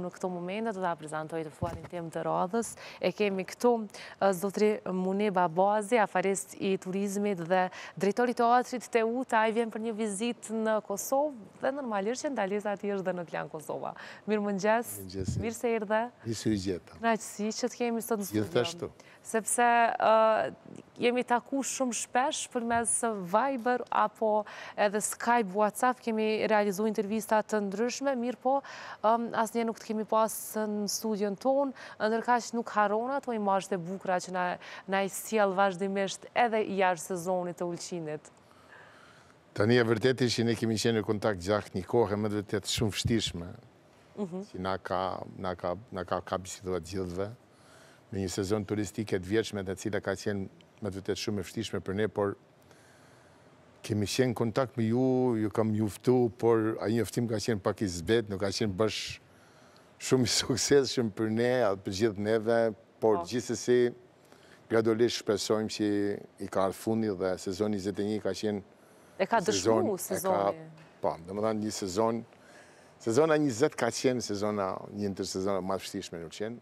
në këto momente, do ta prezantoj të ftuarin tim të radhës. E kemi këtu zotri Muniba Bazi, afarist i turizmit dhe drejtori i teatrit Teuta. Ai vjen për një vizitë në Kosovë dhe normalisht që ndalesa e tij është dhe në KlanKosova. Mirëmëngjes. Mirë se erdhe. Mirë gjeta. Kënaqësi që të kemi sot në studio. Gjithashtu. Sepse jemi taku shumë shpesh përmes Viber apo edhe Skype, WhatsApp, kemi realizuar intervista të ndryshme, mirë po asnjë nuk të kemi pas në studion ton, ndërkaq nuk harron ato imazhet e bukura që na i sjell vazhdimisht edhe jashtë sezonit të Ulqinit. Tani e vërtetë që ne kemi qenë në kontakt gjatë një kohë më të vërtet shumë vështirshme. Që na ka bisituar gjithëve në një sezon turistike të vjetshme, e cila ka qenë më të vërtet shumë e vështirshme për ne, por kemi qenë në kontakt me ju kam njoftu, por ai njoftim ka qenë pak i zbet, nuk ka qenë bash shumë i suksesshëm për ne, për gjithë neve, por gjithsesi gradualisht shpresojmë që i ka ardhur fundi dhe sezoni 21 ka qenë ka dëshmuar sezoni. Po, domethënë një sezona 20 ka qenë një ndër sezona më të vështirshme në Ulqin.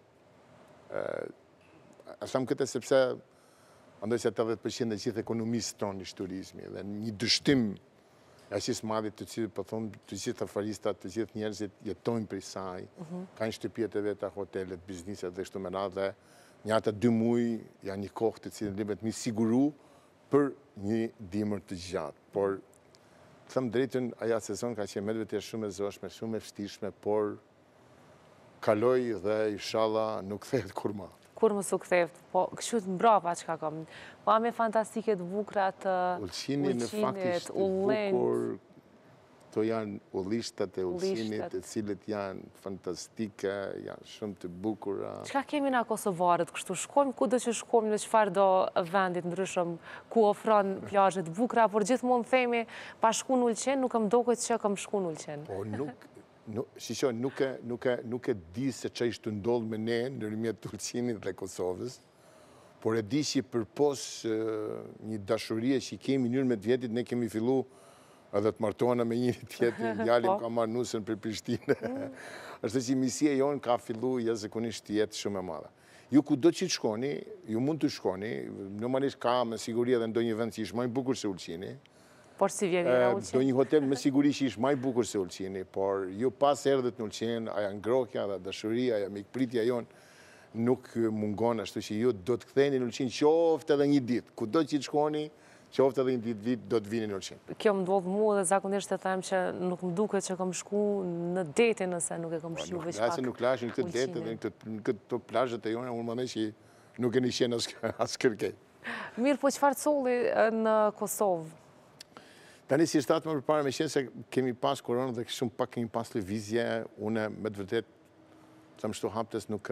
A tham këtë sepse andoj se 80% e gjithë ekonomisë tonë është turizmi dhe një dështim aq i madh të cilët po thonë të gjithë afaristat, të gjithë njerëzit jetojnë prej saj, kanë shtëpiat e veta, hotelet, bizneset dhe kështu me radhë. Një ata 2 muaj janë një kohë të cilën duhet të siguru për një dimër të gjatë. Por them drejtën, aja sezon ka qenë me vërtet shumë e zëshme, shumë e vështirshme, por kaloi dhe inshallah nuk kthehet kurrë. Kur më su ktheft, po kështu të mbrapa që ka kam. Pamje fantastike të bukura të Ulqinit, në faktisht të bukur, to janë ullishtat e Ulqinit, të cilët janë fantastike, janë shumë të bukura. Çka kemi na kosovarët kështu? Shkojmë kudo që shkojmë, në çfarë do vendit ndryshëm ku ofron plazhe të bukura, por gjithmonë themi pa shku në Ulqin, nuk më duket që kam shku në Ulqin. Po nuk e di se që ishtë të ndodhë me ne në rrëmjet Ulqinit dhe Kosovës, por e di që përpos një dashurie që kemi njërë me të vjetit, ne kemi fillu edhe të martohana me një tjetër, djalim ka marrë nusën për Prishtinë. Është që misia jonë ka fillu jashtëzakonisht të jetë shumë e madhe. Ju kudo që të shkoni, ju mund të shkoni, normalisht ka me siguri edhe ndonjë vend që ishtë më i bukur se Ulqini. Por si vjen nga Ulqin? Do një hotel me siguri që ishtë më i bukur se Ulqini, por ju pas erdhët në Ulqin, aja ngrohja dhe dashuria, aja mikpritja jonë nuk mungon, ashtu që ju do të ktheni në Ulqin qoftë edhe një ditë. Kudo që të shkoni, qoftë edhe një ditë do të vini në Ulqin. Kjo më ndodh mua dhe zakonisht të them që nuk më duket që kam shku në dete nëse nuk e kam shku veç pak. Nuk lashin këtë dete dhe në këtë plazhet e jona, unë më që nuk e një qenë as kërkej. Mirë, po çfarë colli në Kosovë? Tani si shtatë më përpara me qenë se kemi pas koronë dhe shumë pak kemi pas lëvizje, une me të vërtet, të më shtu haptes nuk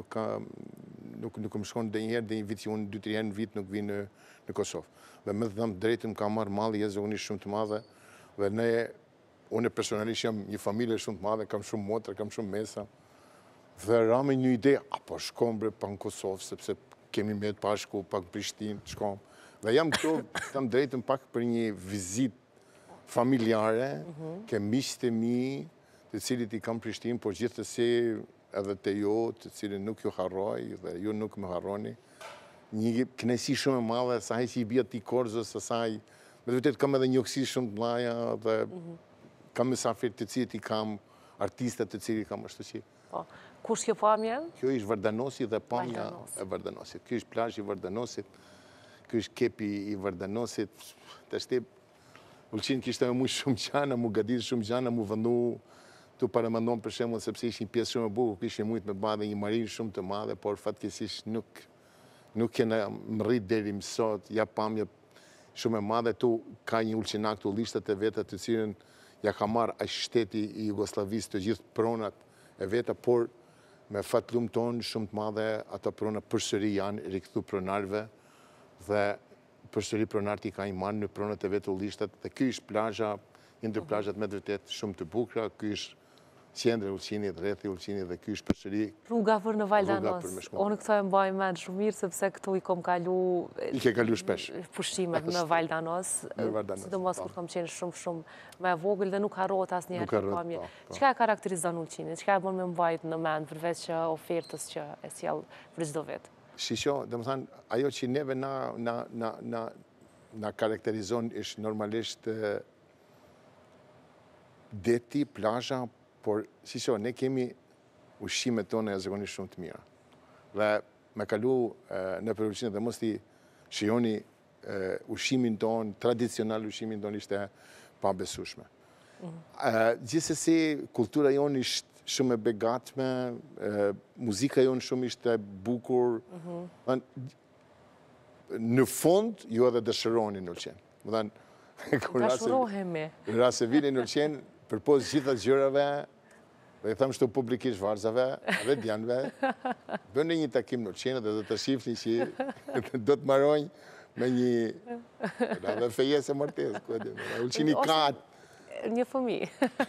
më shkonë dhe njëherë dhe një vit që unë 2-3 herë në vit nuk vi në Kosovë. Dhe me të dhëmë drejtëm ka marrë malli jashtëzakonisht shumë të madhe dhe une personalisht jam një familje shumë të madhe, kam shumë motra, kam shumë mesa dhe rame një ide, apo shkom bre pa në Kosovë, sepse kemi me të pashku, pak Prishtinë, shkom. Dhe jam këto, të më drejtëm pak për një vizit familjare, ke miqtë e mi, të cilit i kam Prishtinë, por gjithsesi edhe te ju, të cilin nuk ju harroj dhe ju nuk më harroni. Një kënaqësi shumë e madhe, asaj që i bia ti Korzës, asaj, me vërtet kam edhe një oksi shumë të mëdha dhe kam mysafir të cilit i kam, artistat të cilit i kam, ashtu që. Kush kjo pamje? Kjo është Vardanosi dhe pamja e Vardanosit. Kjo është plazhi i Vardanosit. Kjo është kepi i Vardanosit. Të shtep, Ulqin kishte me mu shumë gjana, mu gadit shumë gjana, mu vëndu të paramendon për shembull sepse ishte një pjesë shumë e bukur, kishte mujt me bë një marinë shumë të madhe, por fatkeqësisht nuk kena rrit deri më sot, ja pamje shumë e madhe. Tu ka një ulqinak të lishtat e veta të cilën ja ka marrë aq shteti i Jugosllavisë të gjithë pronat e veta, por me fat lumton shumë të madhe ato prona përsëri janë rikthu pronarëve dhe përsëri pronarët i kanë marrë në pronat e vetë u lishtat, dhe ky është plazha, një ndër plazhat me vërtet shumë të bukura, ky është qendra Ulqinit, rrethi Ulqinit dhe ky është përsëri Rruga për në Val rruga d'Anos. për me shku. Unë këto e mbaj mend shumë mirë, sepse këtu i kom kalu I ke kalu shpesh. pushimet në Val d'Anos, sidomos kur kam qenë shumë me vogël dhe nuk harrohet asnjëherë të kam mirë. Çka e karakterizon Ulqinin? Çka e bën me mbajt në mend përveç ofertës që e sjell për çdo vit? Shisho, domethënë, ajo që neve na karakterizon është normalisht deti, plazha, por shisho, ne kemi ushqimet tona zakonisht shumë të mira. Dhe me kalu në për Ulqinë dhe mos ti shihoni ushqimin ton, tradicional ushqimin ton ishte pa besueshme. Gjithsesi, kultura jonë ishte shumë e begatme, muzika jonë shumë ishte bukur. Në fund, ju edhe dëshironi në Ulqinë. Dashurohemi. Rase vini në Ulqinë, përpos gjitha gjërave, dhe i thamë shtu publikisht varzave, dhe djanëve, bëni një takim në Ulqinë dhe do të shifni që do të marojnë me një dhe fejes e martes. Ulqini ka një fëmijë.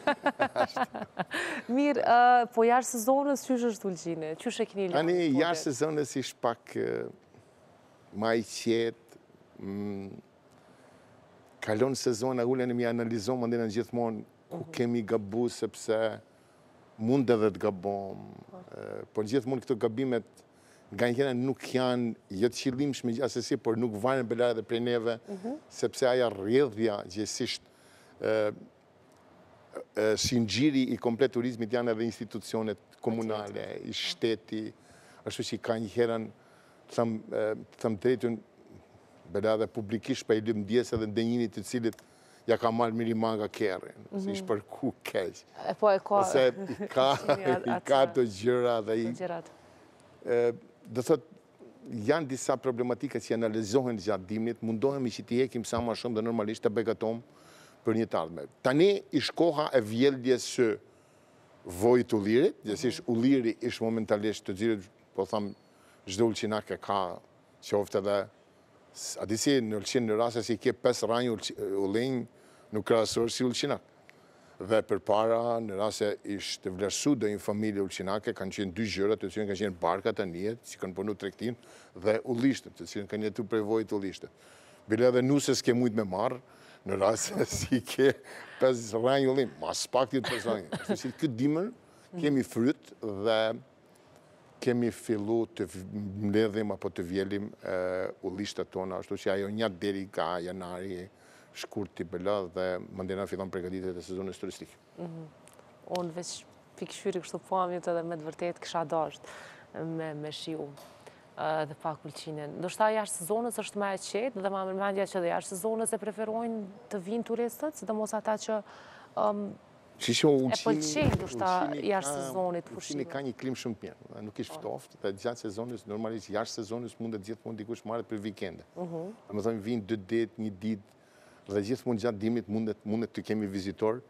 Mirë, po jashtë sezonës, qysh është Ulqini? Qysh e keni lënë? Tani, jashtë sezonës ishtë pak ma i qetë, kalon sezona, ulen e mi analizon, më ndena gjithmonë ku kemi gabu, sepse mund edhe të gabom. Por gjithmonë këto gabimet nga njëra nuk janë jo të qëllimshme asesi, por nuk varen belarë dhe prej neve, sepse aja rrjedhja gjithësisht sinxhiri i komplet turizmit janë edhe institucionet komunale, i shteti, ashtu që ka njëherën, thëmë drejtën, bela dhe publikisht pa i lëmë ndjesë edhe ndenjinit të cilit ja ka marrë mirima nga kërën, si ishë për ku keq. Po e ka... Ose i ka të gjëra dhe i... Dhe thot, janë disa problematika që analizohen gjatë dimnit, mundohemi që t'i hekim sa ma shumë dhe normalisht të begatom për një tardhme. Tani ish koha e vjeldjes së vojt ullirit, gjësish ulliri ish momentalisht të gjithë, po thamë, çdo ulqinake ka qofte dhe a disi në Ulqinë në rase si ke 5 ranjë ullinj nuk krahasor si ulqinak. Dhe për para në rase ishte vlerësu dhe një familje ulqinake, kanë qenë 2 gjërat, të cilën kanë qenë barkat e njetë, që kanë punu tregtin, dhe ullishtet, të cilën kanë jetu prej vojt ullishtet. Bile edhe nusës ke mujt me marë, në rase si ke 5 ranjë ullinj, mas pak të 5 ranjë. Këtë dimër kemi fryt dhe kemi fillu të mbledhim apo të vjelim ullishtet tona, ashtu që ajo një deri ka janari, shkurt t'i bëlla dhe më ndena fillon përgatitet e sezonës turistik. Unë veç pikëshyri kështu pamjet edhe me të vërtet kësha dasht me shiu dhe pak Ulqinin. Do shta jashtë sezonës është ma e qetë dhe ma mërmendja që dhe jashtë sezonës e preferojnë të vinë turistët, sidomos ata që e pëlqenjë do shta jashtë sezonit pushime. Ulqini ka një klim shumë të mirë, nuk ishtë ftoftë, dhe gjatë sezonës, normalisht jashtë sezonës mundet gjithmonë dikush marrët për vikende. Dhe më thonë vinë 2 ditë, 1 ditë, dhe gjithmonë gjatë dimnit mundet të kemi vizitor.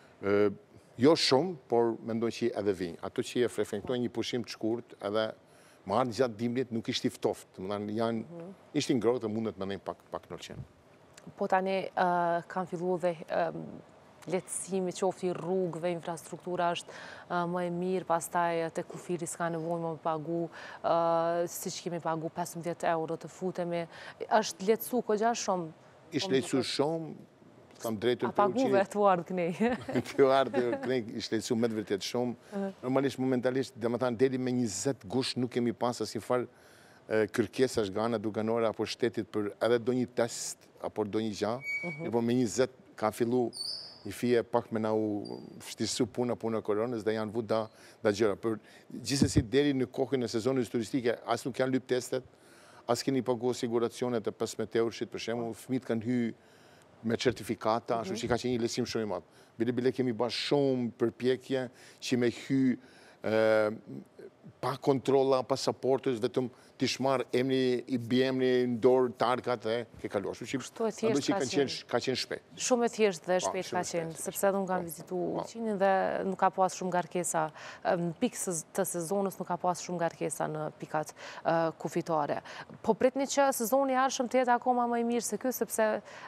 Jo shumë, por mendoj që edhe vinë. Ato që e frekventojnë një pushim të shkurt, edhe marrë gjatë dimnit nuk ishtë i ftoftë. Ishtë i ngrohtë dhe mundet me nejnë pak në Ulqinë. Po tani kanë fillu dhe letësimi, qofti rrugëve, infrastruktura është më e mirë, pastaj të kufiri s'ka nevojë më pagu, si që kemi pagu 15 euro të futemi, është letësu këgja shumë? Ishtë letësu shumë, kam drejtën a paguve të ardhë kënej? Të ardhë kënej ishtë letësu me të vërtet shumë. Normalisht, momentalisht, dhe më thanë, deri me 20 gush nuk kemi pas asnjë farë kërkesash nga ana duganore apo shtetit për edhe do një test, apo do një gjë, po me 20 ka fillu një fije pak me na u fështirësu puna koronës dhe janë vu da gjëra. Për gjithsesi deri në kohën e sezonës turistike, as nuk janë lyp testet, as keni pagu siguracionet e 15 eurëshit, për shembull, fëmijët kanë hy me certifikata, ashtu që ka qenë një lehtësim shumë i madh. Bile kemi bërë shumë përpjekje që me hy pa kontrolla, pasaportës, vetëm t'i shmarë emni, i bjemni në dorë tarkat dhe ke kaluar. Shtu e thjesht ka qenë shpejt. Shumë e thjesht dhe shpejt ka qenë, sepse edhe unë kam vizitu Ulqinin dhe nuk ka pas shumë ngarkesa, në pikë të sezonës nuk ka pas shumë ngarkesa në pikat kufitare. Po pritni që sezoni arshëm të jetë akoma më i mirë se ky, sepse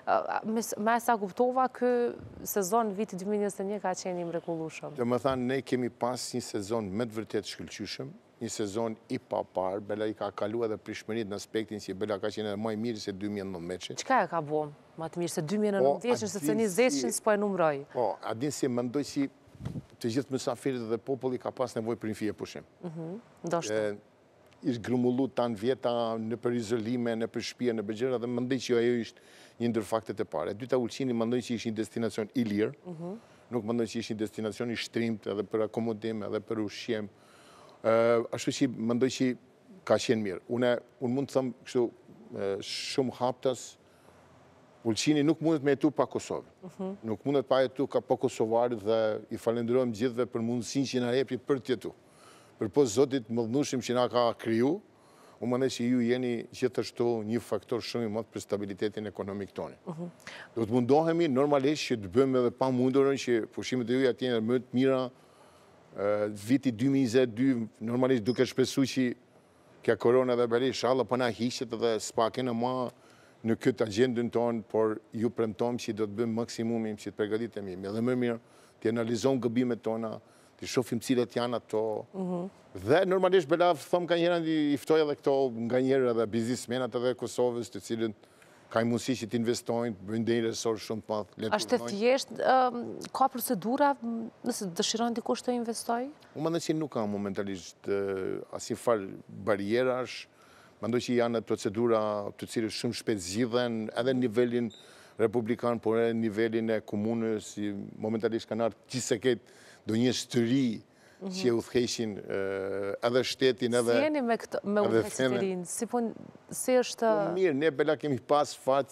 me sa kuptova, ky sezon viti 2021 ka qenë i mrekullueshëm. Dhe më thanë, ne kemi pas një sezon me të vërtet shkëlqyshëm, një sezon i papar, Bela i ka kalu edhe prishmërit në aspektin që Bela ka qenë edhe më i mirë se 2019. Qëka e ka bo më të mirë se 2019, sepse 20 s'po e numroj? Po, adin si mendoj si të gjithë mësafirit dhe populli ka pas nevoj për një fije pushim. Ndoshta. Ishtë grumullu tanë vjeta në për izolime, në për shpia, në bëgjera, dhe mendoj që ajo ishtë një ndër faktet e pare. Dyta Ulqini mendoj që ishtë një destinacion i lirë, nuk mendoj që ishtë një destinacion i shtrimt edhe për akomodim, edhe për ushqim. Ashtu që mendoj që ka qenë mirë. Unë mund të thëmë kështu shumë haptas, Ulqini nuk mundet me jetu pa Kosovë. Nuk mundet pa jetu ka pa Kosovarit dhe i falenderojmë gjithve për mundësin që na jepi për të jetu. Për po Zotit më dhënushim që na ka kriju, unë mendoj që ju jeni gjithashtu një faktor shumë i madh për stabilitetin ekonomik tonë. Do të mundohemi normalisht që të bëjmë edhe pa mundurën që pushimet e juja të jenë më të mira. Viti 2022 normalisht duke shpesu që kja korona dhe beri inshallah po na hiqet dhe s'pa kena ma në këtë agendën tonë, por ju premtojmë që do të bëjmë maksimumin që të përgatitemi edhe më mirë, të analizojmë gabimet tona, të shohim cilat janë ato. Dhe normalisht Bela thëmë ka njëra i ftoj edhe këto nga njëra edhe biznismenat edhe Kosovës, të cilën ka i mundësi që t'investojnë, bëjnë dhe i resor shumë të madhë. Ashtë të thjeshtë, ka procedura nëse dëshiron dikush të investoj? Unë mendoj që nuk ka momentalisht asnjë farë barjerash, mendoj që janë procedura të cilës shumë shpejt zgjidhen edhe në nivelin republikan, por edhe në nivelin e komunës, momentalisht kanë ardhur gjithse këtë do një shtëri që u theshin edhe shtetin edhe... Si jeni me udhëheqjet e rinë? Si është... Mirë, ne Bela kemi pas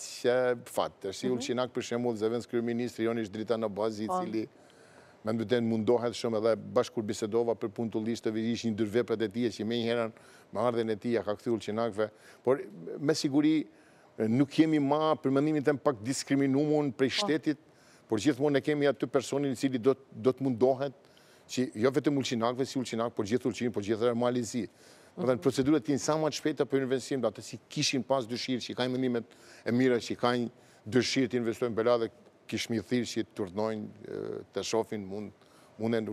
fatë. Si Ulqinak për shembull, zëvendës kryeministri jonë ishtë drita në bazë, i cili me ndërten mundohet shumë edhe bashkur bisedova për punë të listëve, ishë një ndërveprat e tij që me njëherën me ardhen e tij ka kthy Ulqinakve, por me siguri nuk kemi ma për mendimin tim pak diskriminuar prej shtetit, por gjithmonë ne kemi aty personin i cili do të mundohet që jo vetëm Ulqinakve si Ulqinak, por gjithë Ulqin, por gjithë Malizi. Procedurat t'jene sa më të shpejta për investim, atë si kishin pas dëshirë, që kanë mendimet e mira, që kanë dëshirë të investojnë Bela dhe kishmi thirë që të turnojnë, të shofin mundën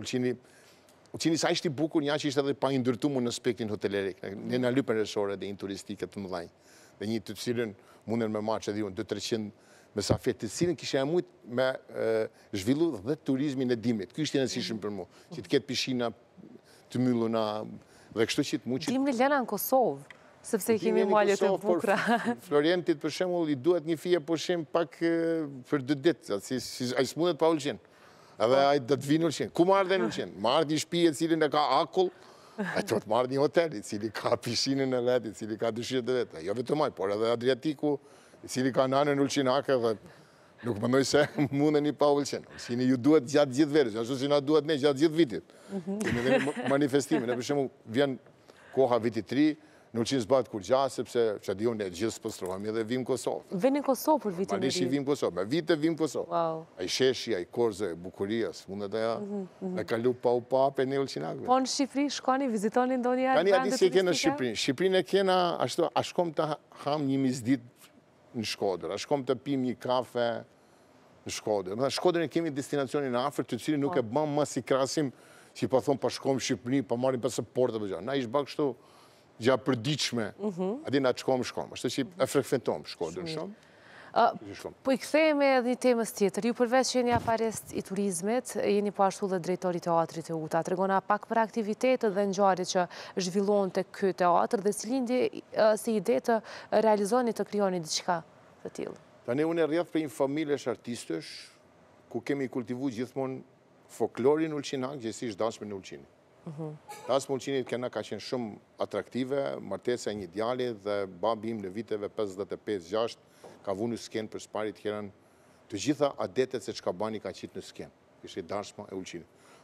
Ulqini sa ishte i bukur, një që ishte edhe pa indërtuar në aspektin hotelerik. Ne na lypën resore dhe një turistike të mëdhenj. Dhe një të cilën mundën me marrë që edhe 200-300 mesafir, të cilën kisha e mujtë me zhvillu dhe turizmin e dimrit. Ky ishte i rëndësishëm për mua, që të ketë pishina të mylluna dhe kështu që të mujtë... Dimri lena në Kosovë, sepse i kemi malet e bukra. Florientit, për shembull, i duhet një fije pushim pak për 2 ditë, ai s'mundet pa Ulqin. Edhe ai do të vinë Ulqin. Ku marrë dhe në Ulqin? Marrë një shtëpi e cilin e ka akull, ai do të marrë një hotel i cili ka pishinën e vet, i cili ka dëshirët e vet. Jo vetëm ai, por edhe Adriatiku, i cili ka nanën Ulqinake dhe nuk mendoj se mundeni pa Ulqin. Ulqini ju duhet gjatë gjithë verës, ashtu si na duhet ne gjatë gjithë vitit. Kemi dhe manifestime. Ne për shembull vjen koha viti 3, në Ulqin s'bëhet kur gjasë, sepse që di unë e gjithë s'pëstrohemi edhe vim Kosovë. Vini Kosovë për vitin e Malishi vim Kosovë, me vite vim Kosovë. A i sheshi, a i korze, bukuria, s'mundet e ja, me kalu pa u pape në Ulqinakve. Po në Shqipëri, shkoni, vizitoni ndonjë Tani ati si e kena Shqipërinë. Shqipërinë e kena, a shkom të ham një mizdit në Shkodër, a shkom të pim një kafe në Shkodër. Shkodër e kemi destinacionin afër, të cilin nuk e bëm më si krasim, si pa thonë pa shkom Shqipëri, pa marim pasaportë dhe gjë. Na ish bak kështu gja përdiqme, adi na të shkom. Ashtë që e frekventom Shkodër shumë. Po i kthehemi edhe një temës tjetër. Ju përveç që jeni afarist i turizmit, jeni po ashtu dhe drejtori teatrit e UTA. Tregona pak për aktivitetet dhe ngjarjet që zhvillohen tek ky teatr dhe si lindi si ide të realizoni të krijoni diçka të tillë. Tani unë rrjedh për një familjesh artistësh ku kemi kultivuar gjithmonë folklorin ulqinak, gjithsesi dasmën e Ulqinit. Dasma e Ulqinit kena ka qenë shumë atraktive, martesa e një djali dhe babi im në viteve 55-6 ka vunu skenë për sparit kjerën të gjitha adetet se që ka bani ka qitë në skenë. Ishte dasma e Ulqinit.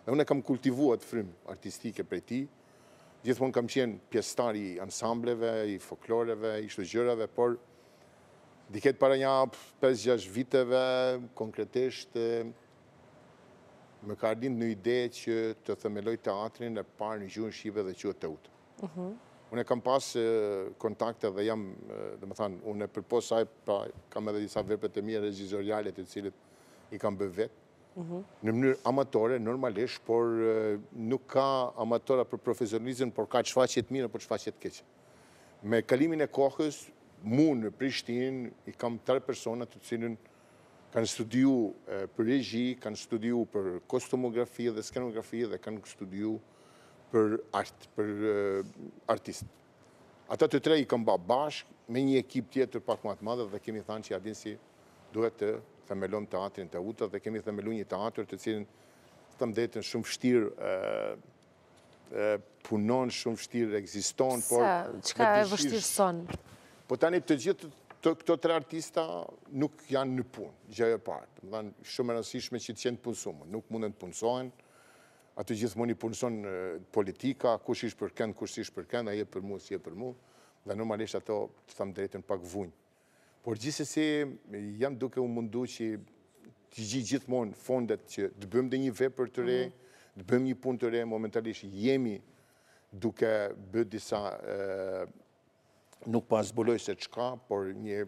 Unë kam kultivuar të frymë artistike prej tij. Gjithmonë kam qenë pjesëtar i ansambleve, i folkloreve, i çdo gjërave, por diket para një 5-6 viteve, konkretisht, më ka ardhur një ide që të themeloj teatrin e parë në gjuhën shqipe dhe quhet Teut. Unë kam pas kontakte dhe jam, domethënë, unë përpos saj, pra kam edhe disa vepra të mia regjizoriale të cilët i kam bërë vetë. Në mënyrë amatore, normalisht, por nuk ka amatora për profesionalizëm, por ka shfaqje të mira, por shfaqje të keqe. Me kalimin e kohës, mu në Prishtinë i kam 3 persona të cilën kanë studiu për regji, kanë studiu për kostumografi dhe skenografi dhe kanë studiu për art, për artist. Ata të 3 i kam bërë bashkë me një ekip tjetër pak më të madhe dhe kemi thënë që Adinsi duhet të themelon teatrin Teuta dhe kemi themelu një teatr të cilin të më detën shumë vështirë punon, shumë vështirë ekziston, por çka e vështirëson? Po tani të gjithë këto 3 artista nuk janë në punë, gjë e parë. Domethënë shumë e rëndësishme që të qenë të punësuar, nuk munden të punësohen. Aty gjithmonë i punëson politika, kush ish për kënd, kush ish për kënd, a je për mua, si je për mua, dhe normalisht ato, të them drejtën, pak vujnë. Por gjithsesi jam duke u mundu që të gjithmonë fondet që të bëjmë dhe një vepër të re, të bëjmë një punë të re, momentalisht jemi duke bërë disa, nuk pas zbuloj se çka, por një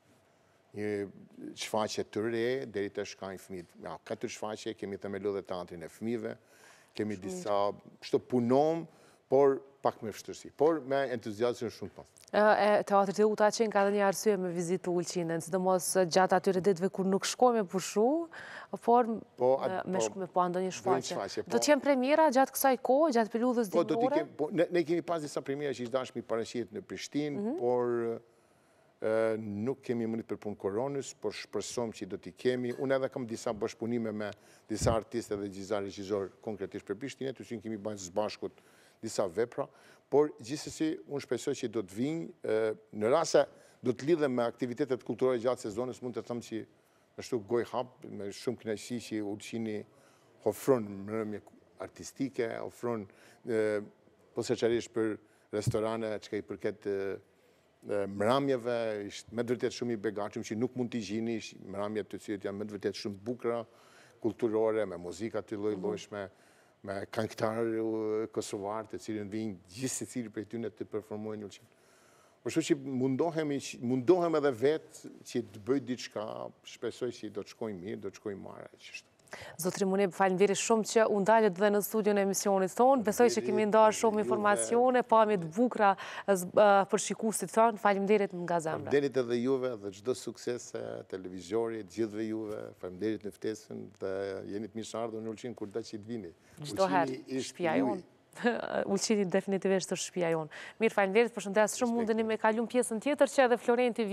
shfaqje të re, deri të shkajnë fëmijët. Ja, 4 shfaqje, kemi themelu dhe teatrin e fëmijëve, kemi disa, kështu punom, por pak me vështirësi, por me entuziazëm shumë pas. Teatri Teuta qenë ka dhe një arsye me vizitu Ulqinën, sidomos gjatë atyre ditëve kur nuk shkoj me pushu, por me shku me po ndonjë shfaqje. Do t'jem premiera gjatë kësaj kohë, gjatë periudhës dimore? Ne kemi pas disa premiera që ishtë dashmi paraqit në Prishtinë, por nuk kemi mënit për punë koronës, por shpresom që do t'i kemi. Unë edhe kam disa bashkëpunime me disa artistë dhe regjizor konkretisht për Prishtinë, të që kemi bajnë zbashkut disa vepra, por gjithsesi unë shpresoj që do të vinë, në rase do të lidhem me aktivitetet kulturore gjatë sezonës, mund të thëmë që ashtu goj hap, me shumë kënaqësi që Ulqini ofron mbrëmje artistike, ofron posaçërisht për restorane që i përket mramjeve, ishtë me vërtet shumë i begatshëm që nuk mund t'i gjini, mramjet të cilët janë me vërtet shumë bukura, kulturore, me muzika të lloj-llojshme, me këngëtarë kosovar të cilën vinë gjithë secili prej tyre të performojnë Ulqinë. Por kështu që mundohem edhe vetë që të bëj diçka, shpresoj që do të shkojnë mirë, do të shkojnë marrë çështë. Zotri Munib, faleminderit shumë që u ndalët dhe në studion e emisionit tonë. Besoj që kemi ndarë shumë informacione, pamje të bukura për shikuesit tonë. Faleminderit nga zemra. Faleminderit edhe juve dhe çdo sukses televiziorit, gjithëve juve. Faleminderit në ftesën dhe jeni të mirëseardhur në Ulqinë kur do që të vini. Çdo herë, shtëpia jonë. Ulqini definitivisht është shtëpia jonë. Mirë, faleminderit, përshëndes shumë, mundeni me kalum pjesën tjetër që edhe Florenti